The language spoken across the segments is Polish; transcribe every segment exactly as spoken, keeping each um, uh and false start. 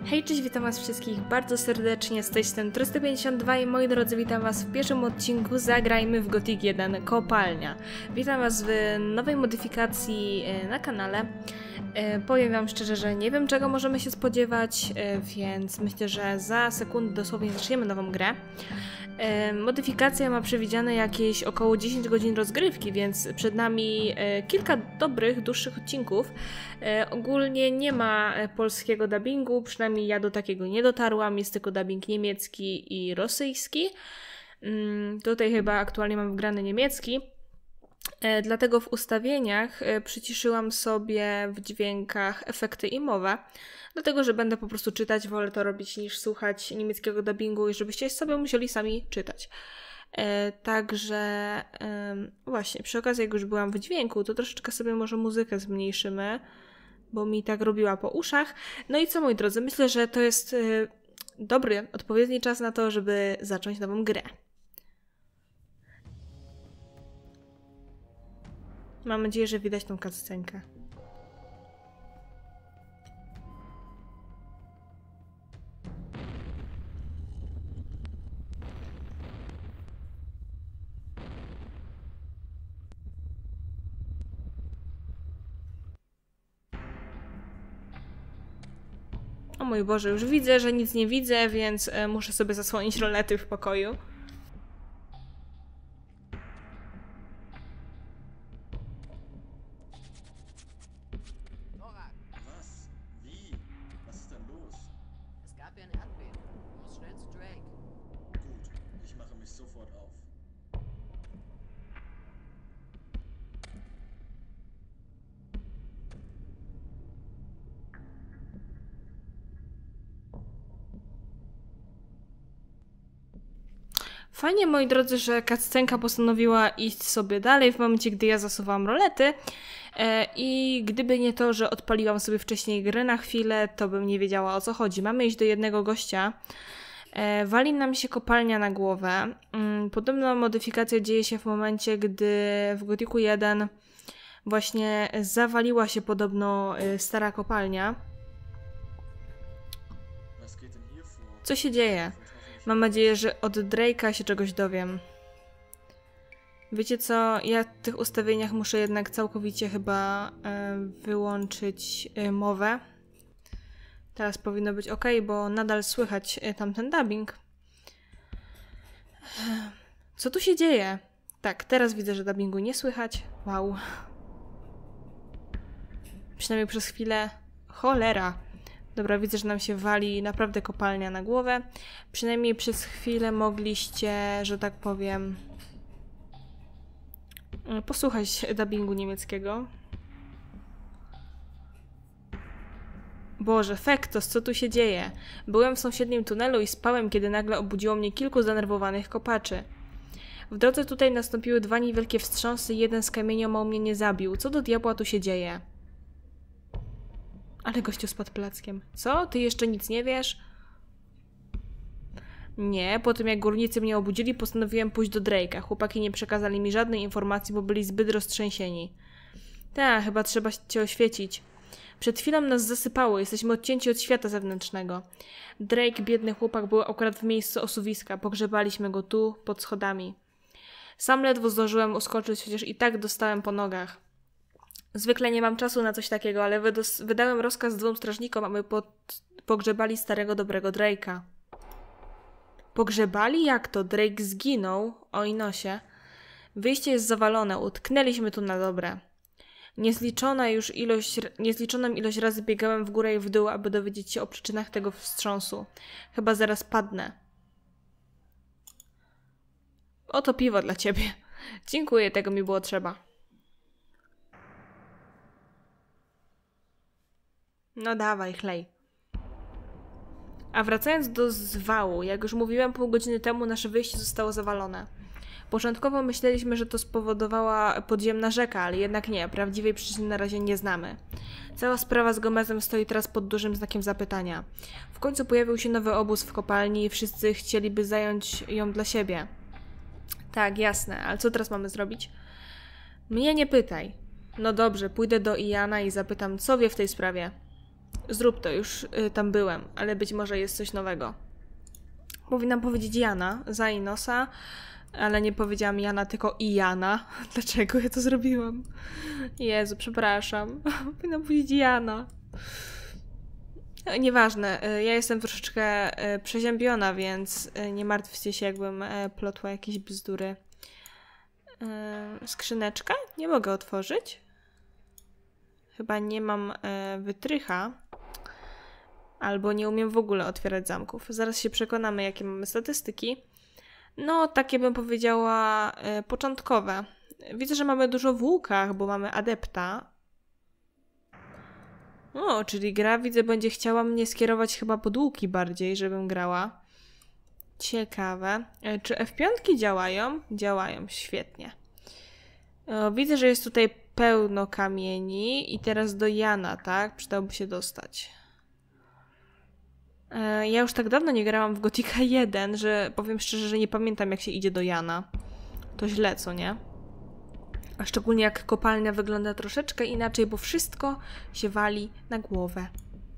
Hej, cześć, witam was wszystkich bardzo serdecznie, z tej strony trzysta pięćdziesiąt dwa i moi drodzy, witam was w pierwszym odcinku Zagrajmy w Gothic jeden Kopalnia. Witam was w nowej modyfikacji na kanale. Powiem wam szczerze, że nie wiem czego możemy się spodziewać, więc myślę, że za sekundę dosłownie zaczniemy nową grę. Modyfikacja ma przewidziane jakieś około dziesięć godzin rozgrywki, więc przed nami kilka dobrych, dłuższych odcinków. Ogólnie nie ma polskiego dubbingu, przynajmniej ja do takiego nie dotarłam, jest tylko dubbing niemiecki i rosyjski. Tutaj chyba aktualnie mam wgrany niemiecki. Dlatego w ustawieniach przyciszyłam sobie w dźwiękach efekty i mowę, dlatego że będę po prostu czytać, wolę to robić niż słuchać niemieckiego dubbingu i żebyście sobie musieli sami czytać. E, także e, właśnie, przy okazji jak już byłam w dźwięku, to troszeczkę sobie może muzykę zmniejszymy, bo mi tak robiła po uszach. No i co, moi drodzy, myślę, że to jest e, dobry, odpowiedni czas na to, żeby zacząć nową grę. Mam nadzieję, że widać tą cutscenkę. O mój Boże, już widzę, że nic nie widzę, więc muszę sobie zasłonić rolety w pokoju. Fajnie, moi drodzy, że cutscenka postanowiła iść sobie dalej w momencie, gdy ja zasuwałam rolety. E, I gdyby nie to, że odpaliłam sobie wcześniej grę na chwilę, to bym nie wiedziała, o co chodzi. Mamy iść do jednego gościa. E, wali nam się kopalnia na głowę. Mm, podobna modyfikacja dzieje się w momencie, gdy w Gothicu jeden właśnie zawaliła się podobno y, stara kopalnia. Co się dzieje? Mam nadzieję, że od Drake'a się czegoś dowiem. Wiecie co? Ja w tych ustawieniach muszę jednak całkowicie chyba e, wyłączyć e, mowę. Teraz powinno być ok, bo nadal słychać e, tamten dubbing. Co tu się dzieje? Tak, teraz widzę, że dubbingu nie słychać. Wow. Przynajmniej przez chwilę. Cholera. Dobra, widzę, że nam się wali naprawdę kopalnia na głowę. Przynajmniej przez chwilę mogliście, że tak powiem, posłuchać dubbingu niemieckiego. Boże, Fektos, co tu się dzieje? Byłem w sąsiednim tunelu i spałem, kiedy nagle obudziło mnie kilku zdenerwowanych kopaczy. W drodze tutaj nastąpiły dwa niewielkie wstrząsy i jeden z kamieniomał mnie nie zabił. Co do diabła tu się dzieje? Ale gościu spadł plackiem. Co? Ty jeszcze nic nie wiesz? Nie, po tym jak górnicy mnie obudzili, postanowiłem pójść do Drake'a. Chłopaki nie przekazali mi żadnej informacji, bo byli zbyt roztrzęsieni. Tak, chyba trzeba cię oświecić. Przed chwilą nas zasypało, jesteśmy odcięci od świata zewnętrznego. Drake, biedny chłopak, był akurat w miejscu osuwiska. Pogrzebaliśmy go tu, pod schodami. Sam ledwo zdążyłem uskoczyć, chociaż i tak dostałem po nogach. Zwykle nie mam czasu na coś takiego, ale wydałem rozkaz dwóm strażnikom, aby pod... pogrzebali starego, dobrego Drake'a. Pogrzebali? Jak to? Drake zginął? Oj nosie. Wyjście jest zawalone, utknęliśmy tu na dobre. Niezliczona już ilość, niezliczoną ilość razy biegałem w górę i w dół, aby dowiedzieć się o przyczynach tego wstrząsu. Chyba zaraz padnę. Oto piwo dla ciebie. Dziękuję, tego mi było trzeba. No dawaj, chlej. A wracając do zwału, jak już mówiłem pół godziny temu, nasze wyjście zostało zawalone. Początkowo myśleliśmy, że to spowodowała podziemna rzeka, ale jednak nie, prawdziwej przyczyny na razie nie znamy. Cała sprawa z Gomezem stoi teraz pod dużym znakiem zapytania. W końcu pojawił się nowy obóz w kopalni i wszyscy chcieliby zająć ją dla siebie. Tak, jasne, ale co teraz mamy zrobić? Mnie nie pytaj. No dobrze, pójdę do Iana i zapytam, co wie w tej sprawie. Zrób to, już y, tam byłem, ale być może jest coś nowego. Powinnam powiedzieć Jana za Inosa, ale nie powiedziałam Jana, tylko i Jana. Dlaczego ja to zrobiłam? Jezu, przepraszam. Powinnam powiedzieć Jana. Nieważne, ja jestem troszeczkę przeziębiona, więc nie martwcie się, jakbym plotła jakieś bzdury. Skrzyneczka? Nie mogę otworzyć. Chyba nie mam wytrycha. Albo nie umiem w ogóle otwierać zamków. Zaraz się przekonamy, jakie mamy statystyki. No, takie bym powiedziała początkowe. Widzę, że mamy dużo w łukach, bo mamy adepta. O, czyli gra, widzę, będzie chciała mnie skierować chyba pod łuki bardziej, żebym grała. Ciekawe. E, czy F pięć działają? Działają, świetnie. O, widzę, że jest tutaj pełno kamieni i teraz do Jana, tak? Przydałoby się dostać. E, ja już tak dawno nie grałam w Gothica jeden, że powiem szczerze, że nie pamiętam, jak się idzie do Jana. To źle, co nie? A szczególnie jak kopalnia wygląda troszeczkę inaczej, bo wszystko się wali na głowę.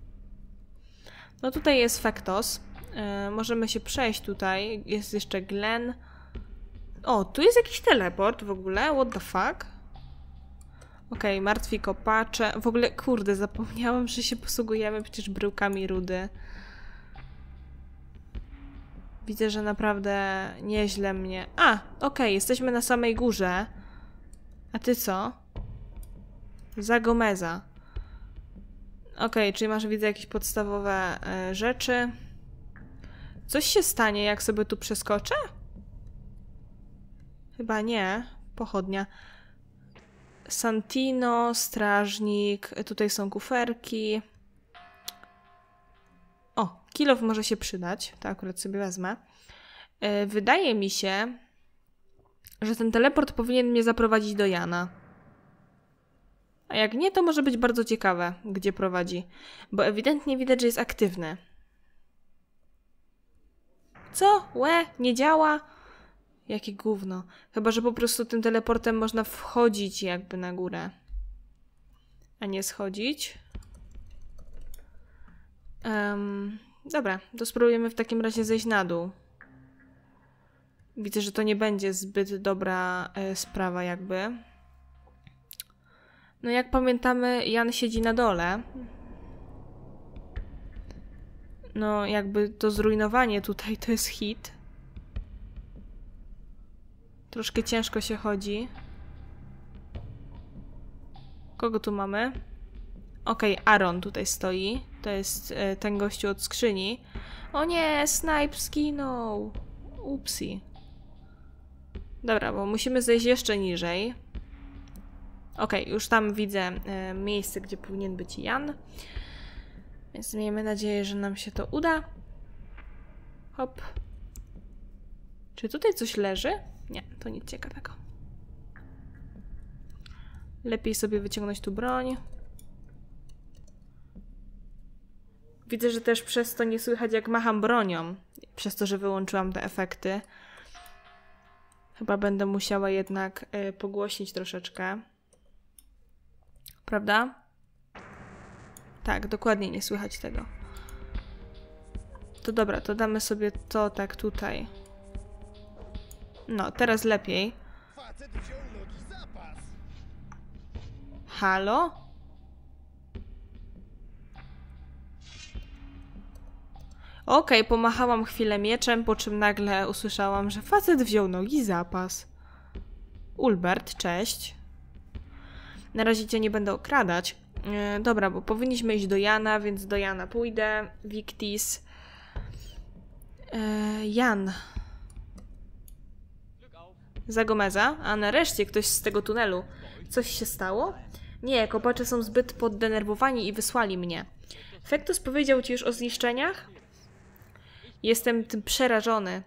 No tutaj jest Fektos. Yy, możemy się przejść tutaj. Jest jeszcze Glen. O, tu jest jakiś teleport w ogóle. What the fuck? Okej, okay, martwi kopacze. W ogóle, kurde, zapomniałam, że się posługujemy przecież bryłkami rudy. Widzę, że naprawdę nieźle mnie... A, okej, okay, jesteśmy na samej górze. A ty co? Zagomeza. Okej, okay, czyli masz, widzę, jakieś podstawowe y, rzeczy. Coś się stanie, jak sobie tu przeskoczę? Chyba nie. Pochodnia. Santino, strażnik. Tutaj są kuferki. O, kilof może się przydać. To akurat sobie wezmę. Y, wydaje mi się, że ten teleport powinien mnie zaprowadzić do Jana. A jak nie, to może być bardzo ciekawe, gdzie prowadzi. Bo ewidentnie widać, że jest aktywny. Co? Łe? Nie działa? Jakie gówno. Chyba, że po prostu tym teleportem można wchodzić jakby na górę. A nie schodzić. Um, dobra, to spróbujemy w takim razie zejść na dół. Widzę, że to nie będzie zbyt dobra e, sprawa jakby. No jak pamiętamy, Jan siedzi na dole. No jakby to zrujnowanie tutaj to jest hit. Troszkę ciężko się chodzi. Kogo tu mamy? Okej, okay, Aaron tutaj stoi. To jest e, ten gościu od skrzyni. O nie, Snipe zginął. Upsi. Dobra, bo musimy zejść jeszcze niżej. Okej, okay, już tam widzę e, miejsce, gdzie powinien być Jan. Więc miejmy nadzieję, że nam się to uda. Hop. Czy tutaj coś leży? Nie, to nic ciekawego. Lepiej sobie wyciągnąć tu broń. Widzę, że też przez to nie słychać, jak macham bronią. Przez to, że wyłączyłam te efekty. Chyba będę musiała jednak y, pogłośnić troszeczkę. Prawda? Tak, dokładnie nie słychać tego. To dobra, to damy sobie to tak tutaj. No, teraz lepiej. Halo? Okej, okay, pomachałam chwilę mieczem, po czym nagle usłyszałam, że facet wziął nogi zapas. Ulbert, cześć. Na razie cię nie będę okradać. Yy, dobra, bo powinniśmy iść do Jana, więc do Jana pójdę. Victis. Yy, Jan. Zagomeza. A nareszcie ktoś z tego tunelu. Coś się stało? Nie, kopacze są zbyt poddenerwowani i wysłali mnie. Fektus powiedział ci już o zniszczeniach? Jestem tym przerażony.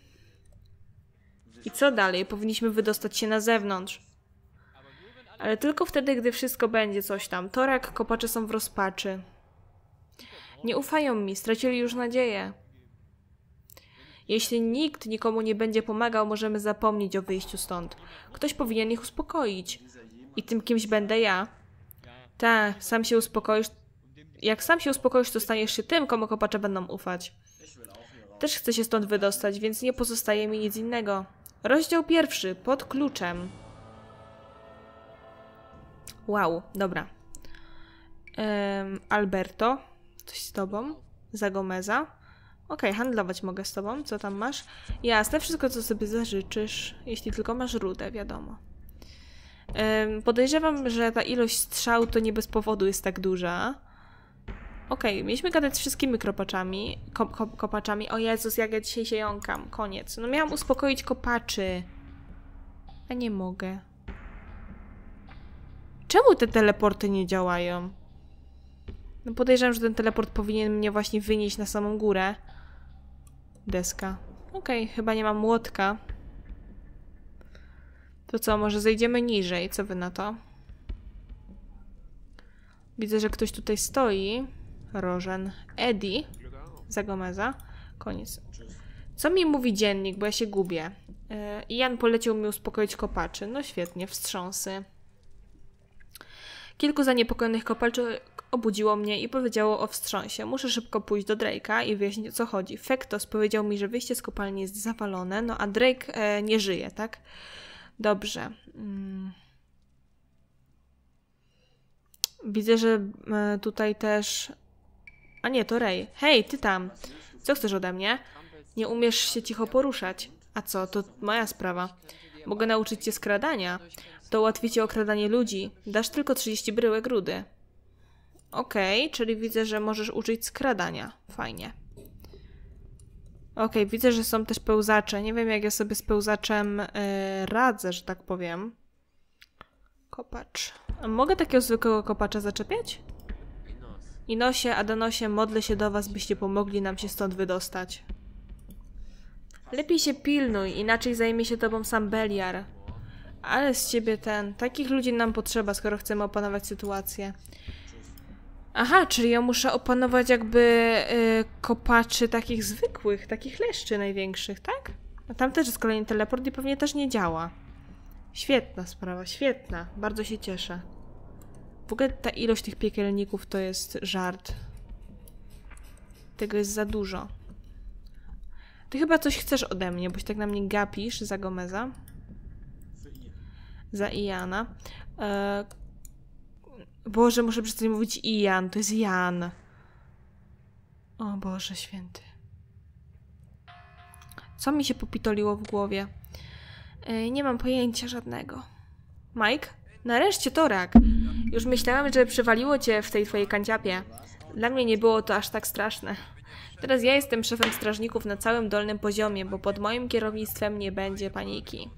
I co dalej? Powinniśmy wydostać się na zewnątrz. Ale tylko wtedy, gdy wszystko będzie coś tam. Torak, kopacze są w rozpaczy. Nie ufają mi, stracili już nadzieję. Jeśli nikt nikomu nie będzie pomagał, możemy zapomnieć o wyjściu stąd. Ktoś powinien ich uspokoić. I tym kimś będę ja. Tak, sam się uspokoisz, jak sam się uspokoisz, to staniesz się tym, komu kopacze będą ufać. Też chcę się stąd wydostać, więc nie pozostaje mi nic innego. Rozdział pierwszy, pod kluczem. Wow, dobra. Um, Alberto, coś z tobą? Zagomeza. Okej, okay, handlować mogę z tobą. Co tam masz? Jasne, wszystko co sobie zażyczysz. Jeśli tylko masz rudę, wiadomo. Um, podejrzewam, że ta ilość strzał to nie bez powodu jest tak duża. Okej, okay, mieliśmy gadać z wszystkimi kopaczami. Ko ko kopaczami. O Jezus, jak ja dzisiaj się jąkam. Koniec. No miałam uspokoić kopaczy. A nie mogę. Czemu te teleporty nie działają? No podejrzewam, że ten teleport powinien mnie właśnie wynieść na samą górę. Deska. Okej, okay, chyba nie mam młotka. To co, może zejdziemy niżej? Co wy na to? Widzę, że ktoś tutaj stoi. Rożen. Eddie. Zagomeza. Koniec. Co mi mówi dziennik, bo ja się gubię. Yy, Jan poleciał mi uspokoić kopaczy. No świetnie, wstrząsy. Kilku zaniepokojonych kopaczy obudziło mnie i powiedziało o wstrząsie. Muszę szybko pójść do Drake'a i wyjaśnić, o co chodzi. Fektos powiedział mi, że wyjście z kopalni jest zawalone, no a Drake e, nie żyje, tak? Dobrze. Hmm. Widzę, że e, tutaj też... A nie, to Ray. Hej, ty tam. Co chcesz ode mnie? Nie umiesz się cicho poruszać. A co, to moja sprawa. Mogę nauczyć cię skradania. To ułatwi ci okradanie ludzi. Dasz tylko trzydzieści bryłek rudy. Okej, okay, czyli widzę, że możesz uczyć skradania. Fajnie. Okej, okay, widzę, że są też pełzacze. Nie wiem, jak ja sobie z pełzaczem yy, radzę, że tak powiem. Kopacz. A mogę takiego zwykłego kopacza zaczepiać? Inosie, Adanosie, modlę się do was, byście pomogli nam się stąd wydostać. Lepiej się pilnuj, inaczej zajmie się tobą sam Beliar. Ale z ciebie ten... Takich ludzi nam potrzeba, skoro chcemy opanować sytuację. Aha, czyli ja muszę opanować jakby yy, kopaczy takich zwykłych, takich leszczy największych, tak? A tam też jest kolejny teleport i pewnie też nie działa. Świetna sprawa, świetna. Bardzo się cieszę. W ogóle ta ilość tych piekielników to jest żart. Tego jest za dużo. Ty chyba coś chcesz ode mnie, boś tak na mnie gapisz, za Gomeza. Za Iana. E... Boże, muszę przestać mówić Ian, to jest Jan. O Boże święty. Co mi się popitoliło w głowie? E, nie mam pojęcia żadnego. Mike? Nareszcie Torak. Już myślałam, że przywaliło cię w tej twojej kanciapie. Dla mnie nie było to aż tak straszne. Teraz ja jestem szefem strażników na całym dolnym poziomie, bo pod moim kierownictwem nie będzie paniki.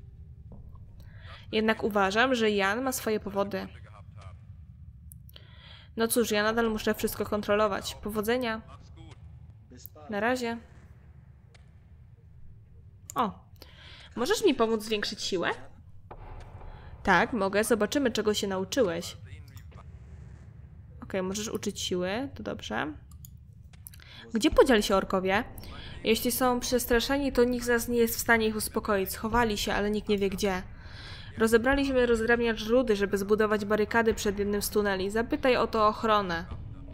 Jednak uważam, że Jan ma swoje powody. No cóż, ja nadal muszę wszystko kontrolować. Powodzenia. Na razie. O. Możesz mi pomóc zwiększyć siłę? Tak, mogę. Zobaczymy, czego się nauczyłeś. Okej, okay, możesz uczyć siły. To dobrze. Gdzie podzieli się orkowie? Jeśli są przestraszeni, to nikt z nas nie jest w stanie ich uspokoić. Schowali się, ale nikt nie wie gdzie. Rozebraliśmy rozdrabniacz rudy, żeby zbudować barykady przed jednym z tuneli. Zapytaj o to ochronę.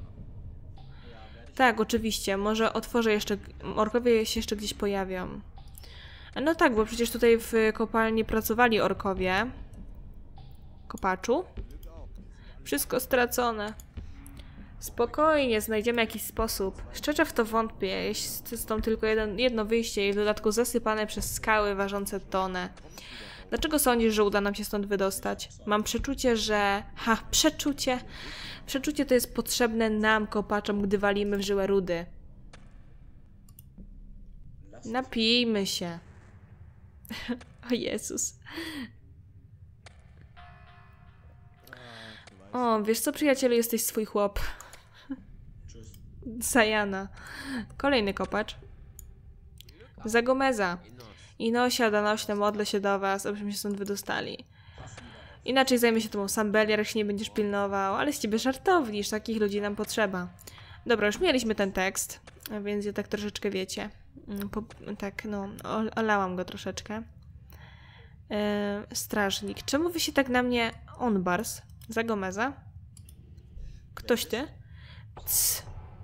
Tak, oczywiście. Może otworzę jeszcze... Orkowie się jeszcze gdzieś pojawią. No tak, bo przecież tutaj w kopalni pracowali orkowie. Kopaczu. Wszystko stracone. Spokojnie, znajdziemy jakiś sposób. Szczerze w to wątpię. Jest stąd tylko jeden, jedno wyjście i w dodatku zasypane przez skały ważące tonę. Dlaczego sądzisz, że uda nam się stąd wydostać? Mam przeczucie, że... Ha, przeczucie. Przeczucie to jest potrzebne nam, kopaczom, gdy walimy w żyłę rudy. Napijmy się. O Jezus. O, wiesz co, przyjacielu, jesteś swój chłop. Sajana. Kolejny kopacz. Zagomeza. Inosia, Danośne, modlę się do was, abyśmy się stąd wydostali. Inaczej zajmie się tobą sam Beliar, jak się nie będziesz pilnował, ale z ciebie żartownisz, takich ludzi nam potrzeba. Dobra, już mieliśmy ten tekst, więc ja tak troszeczkę wiecie. Po, tak, no, olałam go troszeczkę. Yy, strażnik. Czemu wy się tak na mnie... Onbars? Zagomeza? Ktoś ty? Cs.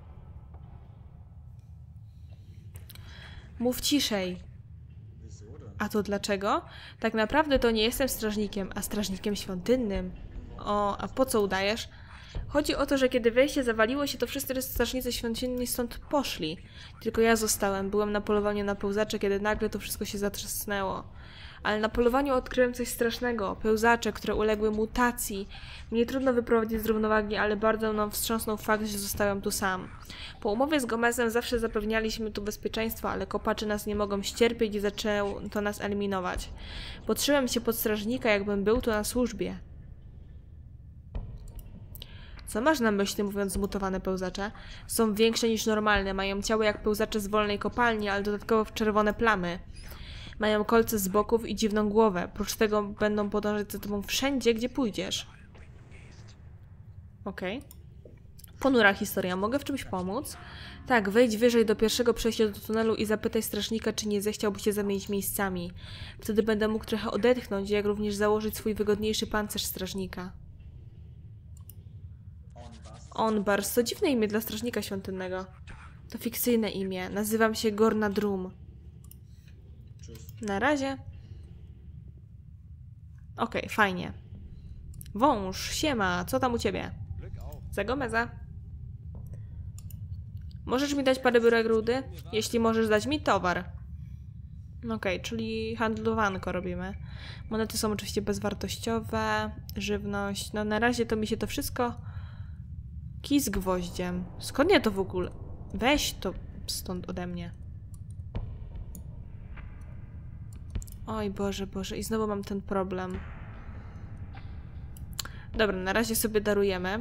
Mów ciszej. A to dlaczego? Tak naprawdę to nie jestem strażnikiem, a strażnikiem świątynnym. O, a po co udajesz? Chodzi o to, że kiedy wejście zawaliło się, to wszyscy strażnicy świątynni stąd poszli. Tylko ja zostałem. Byłem na polowaniu na pełzacze, kiedy nagle to wszystko się zatrzasnęło. Ale na polowaniu odkryłem coś strasznego. Pełzacze, które uległy mutacji. Mnie trudno wyprowadzić z równowagi, ale bardzo mną wstrząsnął fakt, że zostałem tu sam. Po umowie z Gomezem zawsze zapewnialiśmy tu bezpieczeństwo, ale kopacze nas nie mogą ścierpieć i zaczęło to nas eliminować. Podszyłem się pod strażnika, jakbym był tu na służbie. Co masz na myśli, mówiąc zmutowane pełzacze? Są większe niż normalne, mają ciało jak pełzacze z wolnej kopalni, ale dodatkowo czerwone plamy. Mają kolce z boków i dziwną głowę. Prócz tego będą podążać za tobą wszędzie, gdzie pójdziesz. Okej. Okay. Ponura historia. Mogę w czymś pomóc? Tak, wejdź wyżej do pierwszego przejścia do tunelu i zapytaj strażnika, czy nie zechciałby się zamienić miejscami. Wtedy będę mógł trochę odetchnąć, jak również założyć swój wygodniejszy pancerz strażnika. Onbars to dziwne imię dla strażnika świątynnego. To fikcyjne imię. Nazywam się Gorna Drum. Na razie. Okej, okay, fajnie. Wąż, siema, co tam u ciebie? Za Gomeza. Możesz mi dać parę bryłek rudy? Jeśli możesz dać mi towar. Okej, okay, czyli handlowanko robimy. Monety są oczywiście bezwartościowe. Żywność. No na razie to mi się to wszystko... Kij z gwoździem. Skąd ja to w ogóle? Weź to stąd ode mnie. Oj, Boże, Boże. I znowu mam ten problem. Dobra, na razie sobie darujemy.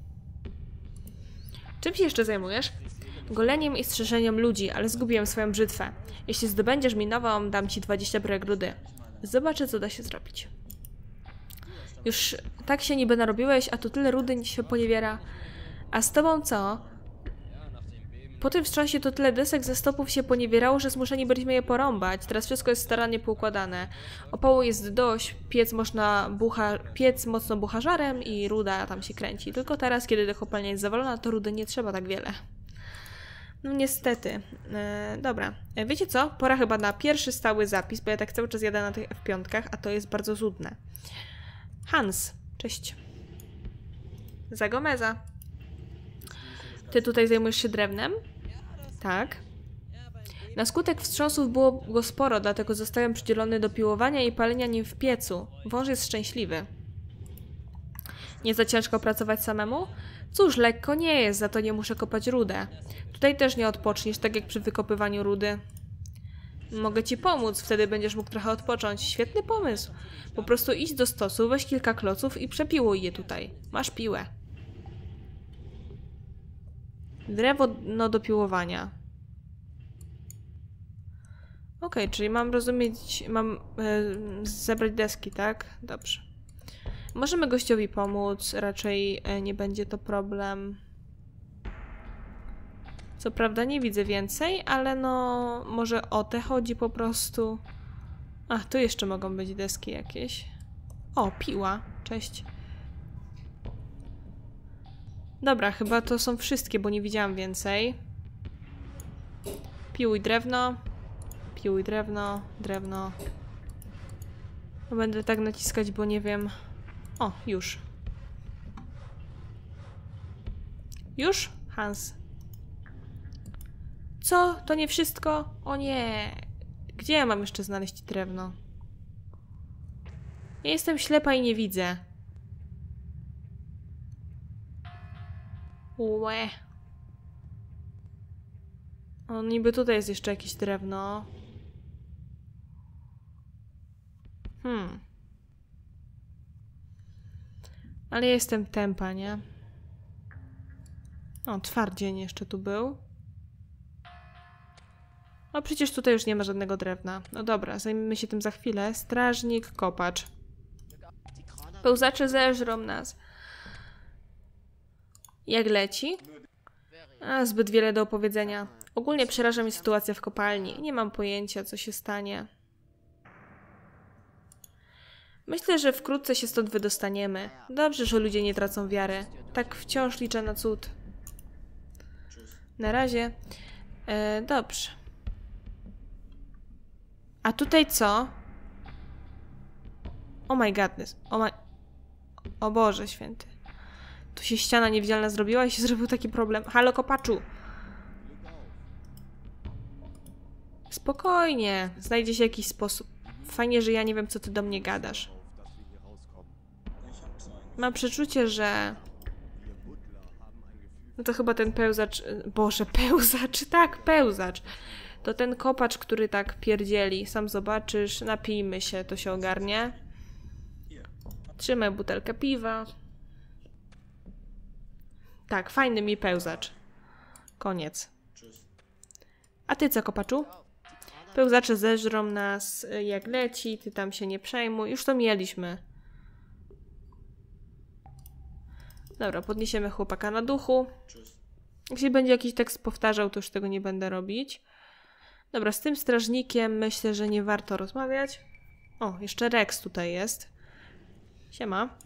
Czym się jeszcze zajmujesz? Goleniem i strzeżeniem ludzi, ale zgubiłem swoją brzytwę. Jeśli zdobędziesz mi nową, dam ci dwadzieścia bryłek rudy. Zobaczę, co da się zrobić. Już tak się niby narobiłeś, a tu tyle rudy się poniewiera. A z tobą co? Po tym wstrząsie to tyle desek ze stopów się poniewierało, że zmuszeni byliśmy je porąbać. Teraz wszystko jest starannie poukładane. Opału jest dość, piec można bucha, piec mocno bucha żarem i ruda tam się kręci. Tylko teraz, kiedy kopalnia jest zawalona, to rudy nie trzeba tak wiele. No niestety. E, dobra. E, wiecie co? Pora chyba na pierwszy stały zapis, bo ja tak cały czas jadę na tych F pięć, a to jest bardzo zudne. Hans. Cześć. Za Gomeza. Ty tutaj zajmujesz się drewnem? Tak. Na skutek wstrząsów było go sporo, dlatego zostałem przydzielony do piłowania i palenia nim w piecu. Wąż jest szczęśliwy. Nie za ciężko pracować samemu? Cóż, lekko nie jest, za to nie muszę kopać rudę. Tutaj też nie odpoczniesz, tak jak przy wykopywaniu rudy. Mogę ci pomóc, wtedy będziesz mógł trochę odpocząć. Świetny pomysł. Po prostu idź do stosu, weź kilka kloców i przepiłuj je tutaj. Masz piłę. Drewo no, do piłowania. Okej, okay, czyli mam rozumieć, mam e, zebrać deski, tak? Dobrze. Możemy gościowi pomóc, raczej e, nie będzie to problem. Co prawda nie widzę więcej, ale no może o te chodzi po prostu. Ach, tu jeszcze mogą być deski jakieś. O, piła. Cześć. Dobra, chyba to są wszystkie, bo nie widziałam więcej. Piłuj drewno. Piłuj drewno. Drewno. No, będę tak naciskać, bo nie wiem... O, już. Już? Hans. Co? To nie wszystko? O nie. Gdzie ja mam jeszcze znaleźć drewno? Ja jestem ślepa i nie widzę. Łe. O, niby tutaj jest jeszcze jakieś drewno. Hmm. Ale jestem tempa, nie? O, twardzień jeszcze tu był. No przecież tutaj już nie ma żadnego drewna. No dobra, zajmiemy się tym za chwilę. Strażnik, kopacz. Pełzacze zeżrą nas. Jak leci? A, zbyt wiele do opowiedzenia. Ogólnie przeraża mnie sytuacja w kopalni. Nie mam pojęcia, co się stanie. Myślę, że wkrótce się stąd wydostaniemy. Dobrze, że ludzie nie tracą wiary. Tak wciąż liczę na cud. Na razie. E, dobrze. A tutaj co? Oh my godness. Oh my... O Boże święty. Tu się ściana niewidzialna zrobiła i się zrobił taki problem. Halo, kopaczu! Spokojnie. Znajdzie się jakiś sposób. Fajnie, że ja nie wiem, co ty do mnie gadasz. Mam przeczucie, że... No to chyba ten pełzacz... Boże, pełzacz! Tak, pełzacz! To ten kopacz, który tak pierdzieli. Sam zobaczysz. Napijmy się, to się ogarnie. Trzymaj butelkę piwa. Tak, fajny mi pełzacz. Koniec. A ty co, kopaczu? Pełzacze zeżrą nas jak leci, ty tam się nie przejmuj. Już to mieliśmy. Dobra, podniesiemy chłopaka na duchu. Jeśli będzie jakiś tekst powtarzał, to już tego nie będę robić. Dobra, z tym strażnikiem myślę, że nie warto rozmawiać. O, jeszcze Rex tutaj jest. Siema.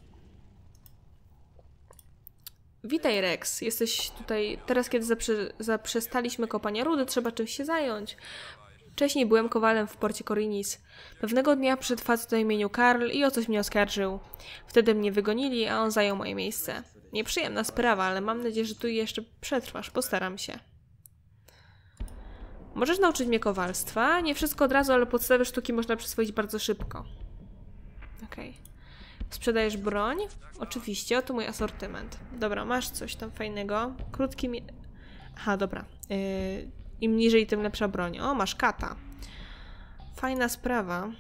Witaj, Rex. Jesteś tutaj... Teraz, kiedy zaprze... zaprzestaliśmy kopania rudy, trzeba czymś się zająć. Wcześniej byłem kowalem w porcie Korinis. Pewnego dnia przyszedł facet o imieniu Karl i o coś mnie oskarżył. Wtedy mnie wygonili, a on zajął moje miejsce. Nieprzyjemna sprawa, ale mam nadzieję, że tu jeszcze przetrwasz. Postaram się. Możesz nauczyć mnie kowalstwa? Nie wszystko od razu, ale podstawy sztuki można przyswoić bardzo szybko. Okej. Okay. Sprzedajesz broń? Oczywiście, oto mój asortyment. Dobra, masz coś tam fajnego. Krótki mi... Aha, dobra. Yy, Im niżej, tym lepsza broń. O, masz kata. Fajna sprawa.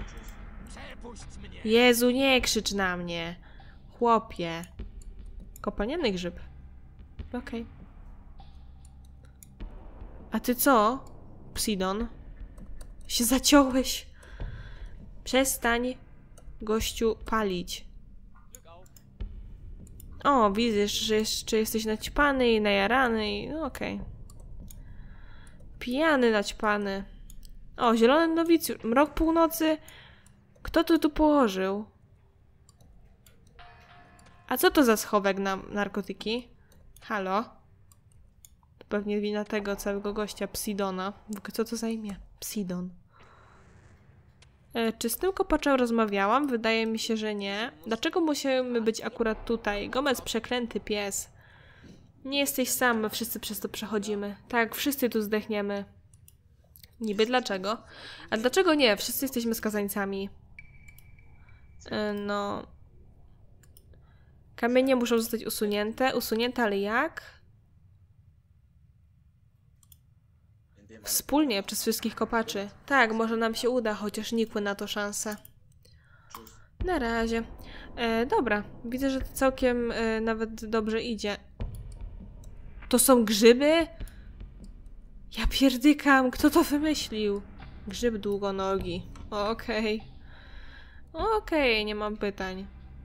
Jezu, nie krzycz na mnie. Chłopie. Kopalniany grzyb. Okej. Okay. A ty co? Psidon. Się zaciąłeś. Przestań, gościu, palić. O, widzisz, że jeszcze jesteś naćpany i najarany i... No, okej. Okay. Pijany, naćpany. O, zielony nowicjusz. Mrok północy. Kto to tu położył? A co to za schowek na narkotyki? Halo? To pewnie wina tego całego gościa, Psidona. Co to za imię? Psidon. E, czy z tym kopaczem rozmawiałam? Wydaje mi się, że nie. Dlaczego musimy być akurat tutaj? Gomez, przeklęty pies. Nie jesteś sam, my wszyscy przez to przechodzimy. Tak, wszyscy tu zdechniemy. Niby dlaczego? A dlaczego nie? Wszyscy jesteśmy skazańcami. E, no... Kamienie muszą zostać usunięte. Usunięte, ale jak? Wspólnie, przez wszystkich kopaczy. Tak, może nam się uda, chociaż nikły na to szanse. Na razie. E, dobra, widzę, że to całkiem e, nawet dobrze idzie. To są grzyby? Ja pierdykam, kto to wymyślił? Grzyb długonogi. Okej. Okay. Okej, okay, nie mam pytań.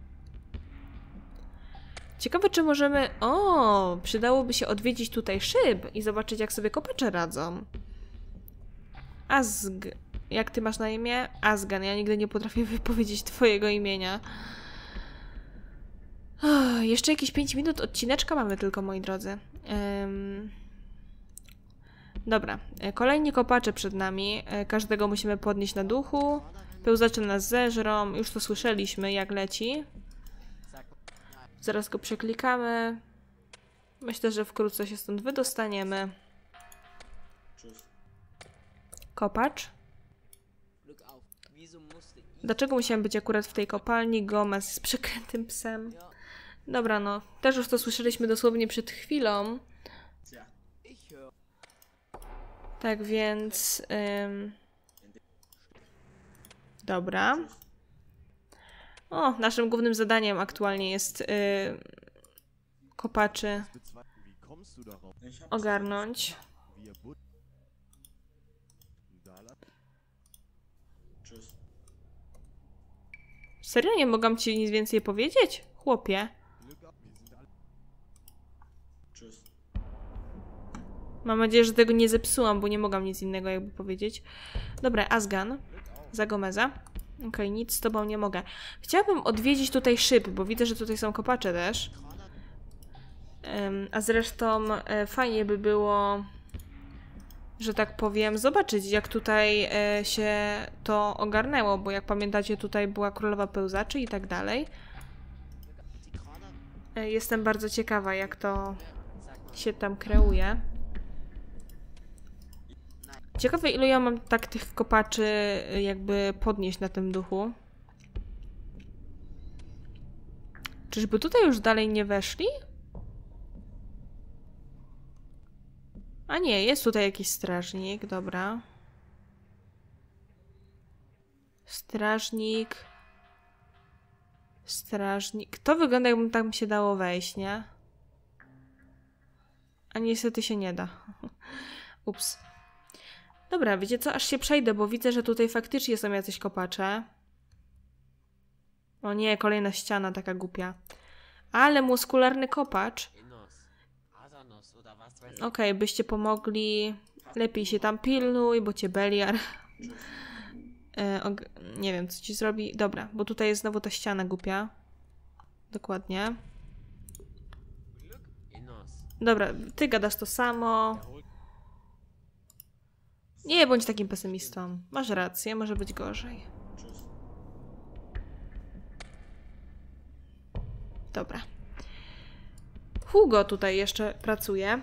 Ciekawe, czy możemy... O, przydałoby się odwiedzić tutaj szyb i zobaczyć, jak sobie kopacze radzą. Azg... Jak ty masz na imię? Azgan. Ja nigdy nie potrafię wypowiedzieć twojego imienia. Oh, jeszcze jakieś pięć minut odcineczka mamy tylko, moi drodzy. Um... Dobra. Kolejni kopacze przed nami. Każdego musimy podnieść na duchu. Pełzacze nas zeżrą. Już to słyszeliśmy, jak leci. Zaraz go przeklikamy. Myślę, że wkrótce się stąd wydostaniemy. Kopacz. Dlaczego musiałem być akurat w tej kopalni? Gomez z przeklętym psem. Dobra, no. Też już to słyszeliśmy dosłownie przed chwilą. Tak więc... Ym... Dobra. O, naszym głównym zadaniem aktualnie jest yy, kopaczy ogarnąć. Serio? Nie mogłam ci nic więcej powiedzieć? Chłopie. Mam nadzieję, że tego nie zepsułam, bo nie mogłam nic innego jakby powiedzieć. Dobra, Azgan. Za Gomeza. Okej, okay, nic z tobą nie mogę. Chciałabym odwiedzić tutaj szyb, bo widzę, że tutaj są kopacze też. Um, a zresztą e, fajnie by było że tak powiem, zobaczyć, jak tutaj e, się to ogarnęło, bo jak pamiętacie, tutaj była królowa pełzaczy i tak dalej. E, jestem bardzo ciekawa, jak to się tam kreuje. Ciekawe, ilu ja mam tak tych kopaczy jakby podnieść na tym duchu. Czyżby tutaj już dalej nie weszli? A nie, jest tutaj jakiś strażnik, dobra. Strażnik. Strażnik. To wygląda, jakby tam się dało wejść, nie? A niestety się nie da. Ups. Dobra, wiecie co? Aż się przejdę, bo widzę, że tutaj faktycznie są jacyś kopacze. O nie, kolejna ściana taka głupia. Ale muskularny kopacz. Okej, okay, byście pomogli. Lepiej się tam pilnuj, bo cię Beliar. e, nie wiem, co ci zrobi. Dobra, bo tutaj jest znowu ta ściana głupia. Dokładnie. Dobra, ty gadasz to samo. Nie bądź takim pesymistą. Masz rację, może być gorzej. Dobra. Hugo tutaj jeszcze pracuje.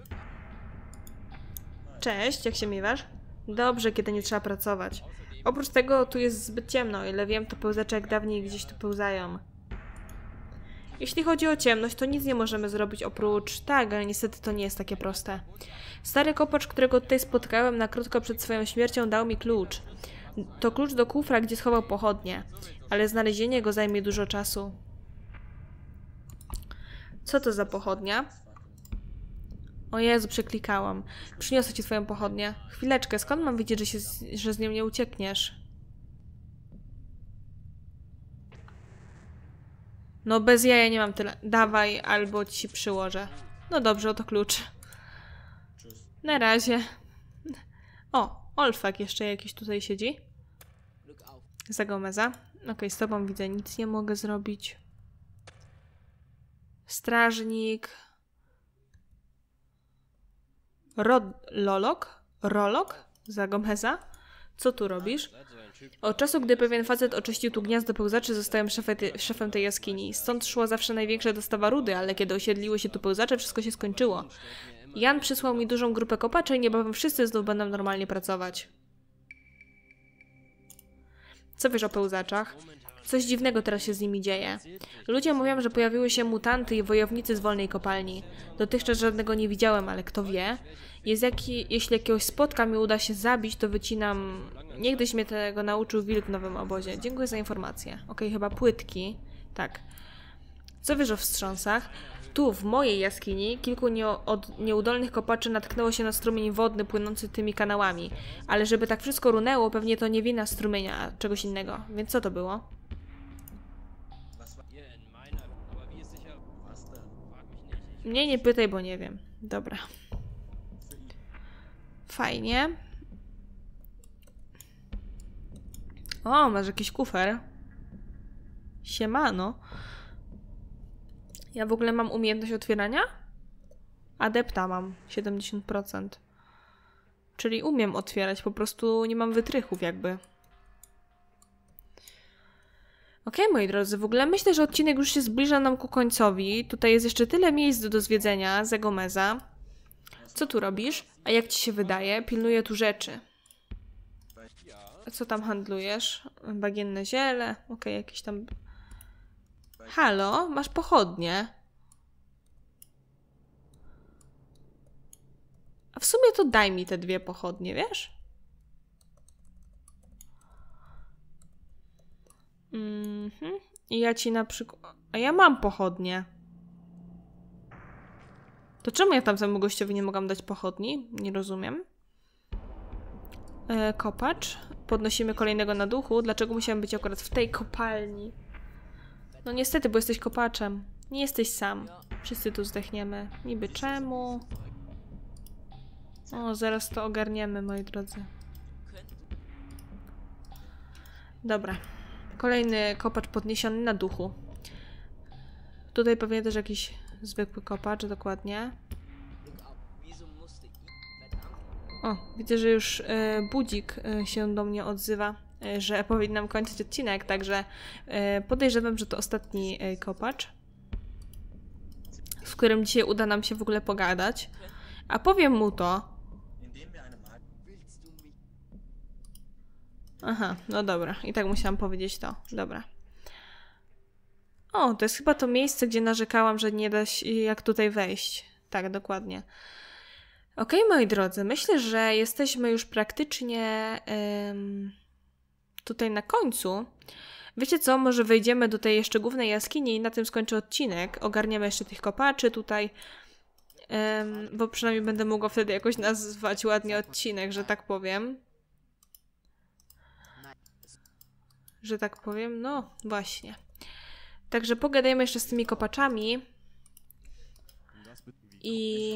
Cześć, jak się miewasz? Dobrze, kiedy nie trzeba pracować. Oprócz tego tu jest zbyt ciemno, o ile wiem, to pełzacze jak dawniej gdzieś tu pełzają. Jeśli chodzi o ciemność, to nic nie możemy zrobić oprócz... Tak, ale niestety to nie jest takie proste. Stary kopacz, którego tutaj spotkałem na krótko przed swoją śmiercią, dał mi klucz. To klucz do kufra, gdzie schował pochodnie. Ale znalezienie go zajmie dużo czasu. Co to za pochodnia? O Jezu, przeklikałam. Przyniosę ci twoją pochodnię. Chwileczkę, skąd mam wiedzieć, że, się z, że z nią nie uciekniesz? No bez jaja nie mam tyle. Dawaj, albo ci przyłożę. No dobrze, oto klucz. Na razie. O, Olfak jeszcze jakiś tutaj siedzi. Za Gomeza. Okej, okay, z tobą widzę, nic nie mogę zrobić. Strażnik. Rod... Lolok? Rolok? Za Gomeza? Co tu robisz? Od czasu, gdy pewien facet oczyścił tu gniazdo pełzaczy, zostałem szefem tej jaskini. Stąd szła zawsze największa dostawa rudy, ale kiedy osiedliły się tu pełzacze, wszystko się skończyło. Jan przysłał mi dużą grupę kopaczy i niebawem wszyscy znów będą normalnie pracować. Co wiesz o pełzaczach? Coś dziwnego teraz się z nimi dzieje. Ludzie mówią, że pojawiły się mutanty i wojownicy z wolnej kopalni. Dotychczas żadnego nie widziałem, ale kto wie? Jest jaki, jeśli jakiegoś spotka mi uda się zabić, to wycinam... Niegdyś mnie tego nauczył wilk w nowym obozie. Dziękuję za informację. Okej, okay, chyba płytki. Tak. Co wiesz o wstrząsach? Tu, w mojej jaskini, kilku nie od nieudolnych kopaczy natknęło się na strumień wodny płynący tymi kanałami. Ale żeby tak wszystko runęło, pewnie to nie wina strumienia, a czegoś innego. Więc co to było? Mnie nie pytaj, bo nie wiem. Dobra. Fajnie. O, masz jakiś kufer. Siemano. Ja w ogóle mam umiejętność otwierania? Adepta mam. siedemdziesiąt procent. Czyli umiem otwierać, po prostu nie mam wytrychów jakby. Okej, okay, moi drodzy, w ogóle myślę, że odcinek już się zbliża nam ku końcowi. Tutaj jest jeszcze tyle miejsc do zwiedzenia za Gomeza. Co tu robisz? A jak ci się wydaje? Pilnuję tu rzeczy. A co tam handlujesz? Bagienne ziele? Okej, okay, jakieś tam... Halo? Masz pochodnie? A w sumie to daj mi te dwie pochodnie, wiesz? Mhm. I ja ci na przykład... A ja mam pochodnie. To czemu ja tam temu gościowi nie mogłam dać pochodni? Nie rozumiem. E, kopacz. Podnosimy kolejnego na duchu. Dlaczego musiałem być akurat w tej kopalni? No niestety, bo jesteś kopaczem. Nie jesteś sam. Wszyscy tu zdechniemy. Niby czemu? O, zaraz to ogarniemy, moi drodzy. Dobra. Kolejny kopacz podniesiony na duchu. Tutaj pewnie też jakiś zwykły kopacz, dokładnie. O, widzę, że już y, budzik y, się do mnie odzywa, y, że powinnam kończyć odcinek, także y, podejrzewam, że to ostatni y, kopacz, z którym dzisiaj uda nam się w ogóle pogadać. A powiem mu to. Aha, no dobra. I tak musiałam powiedzieć to. Dobra. O, to jest chyba to miejsce, gdzie narzekałam, że nie da się jak tutaj wejść. Tak, dokładnie. Okej, okay, moi drodzy, myślę, że jesteśmy już praktycznie ym, tutaj na końcu. Wiecie co, może wejdziemy do tej jeszcze głównej jaskini i na tym skończę odcinek. Ogarniemy jeszcze tych kopaczy tutaj, ym, bo przynajmniej będę mogła wtedy jakoś nazwać ładnie odcinek, że tak powiem. Że tak powiem, no właśnie. Także pogadajmy jeszcze z tymi kopaczami. I...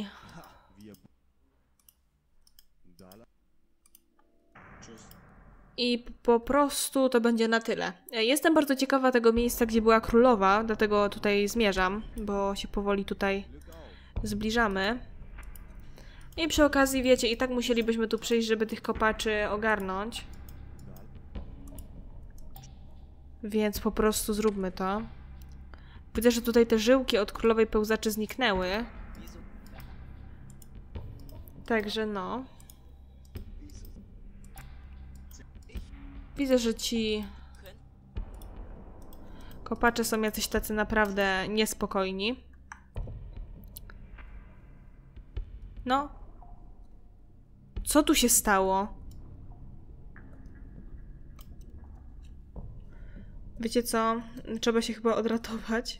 I po prostu to będzie na tyle. Jestem bardzo ciekawa tego miejsca, gdzie była królowa, dlatego tutaj zmierzam, bo się powoli tutaj zbliżamy. I przy okazji, wiecie, i tak musielibyśmy tu przyjść, żeby tych kopaczy ogarnąć. Więc po prostu zróbmy to. Widzę, że tutaj te żyłki od królowej pełzaczy zniknęły. Także no. Widzę, że ci kopacze są jacyś tacy naprawdę niespokojni. No. Co tu się stało? Wiecie co? Trzeba się chyba odratować.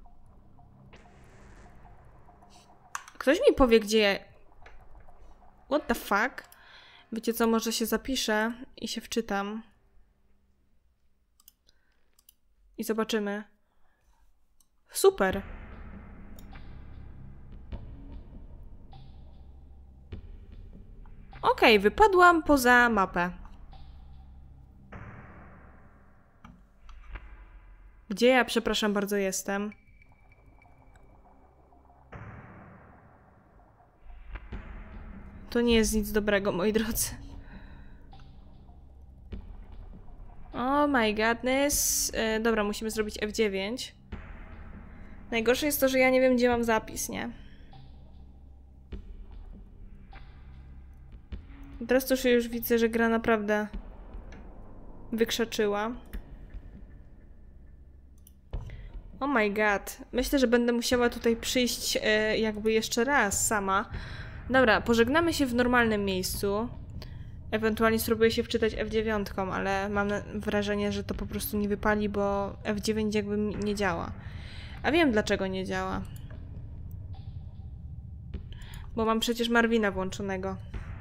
Ktoś mi powie, gdzie... What the fuck? Wiecie co? Może się zapiszę i się wczytam. I zobaczymy. Super! Okej, okay, wypadłam poza mapę. Gdzie ja, przepraszam bardzo, jestem? To nie jest nic dobrego, moi drodzy. Oh my godness. E, dobra, musimy zrobić F dziewięć. Najgorsze jest to, że ja nie wiem, gdzie mam zapis, nie? Teraz to już widzę, że gra naprawdę wykrzaczyła. Oh my god. Myślę, że będę musiała tutaj przyjść e, jakby jeszcze raz sama. Dobra, pożegnamy się w normalnym miejscu. Ewentualnie spróbuję się wczytać F dziewięć, ale mam wrażenie, że to po prostu nie wypali, bo F dziewięć jakby nie działa. A wiem, dlaczego nie działa. Bo mam przecież Marvina włączonego.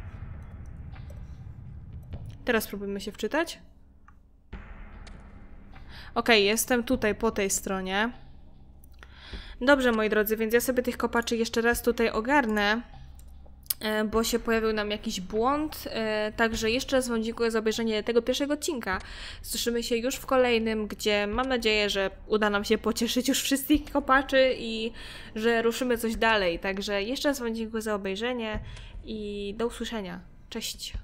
Teraz spróbujmy się wczytać. Okej, okay, jestem tutaj po tej stronie. Dobrze, moi drodzy, więc ja sobie tych kopaczy jeszcze raz tutaj ogarnę, bo się pojawił nam jakiś błąd. Także jeszcze raz wam dziękuję za obejrzenie tego pierwszego odcinka. Słyszymy się już w kolejnym, gdzie mam nadzieję, że uda nam się pocieszyć już wszystkich kopaczy i że ruszymy coś dalej. Także jeszcze raz wam dziękuję za obejrzenie i do usłyszenia. Cześć!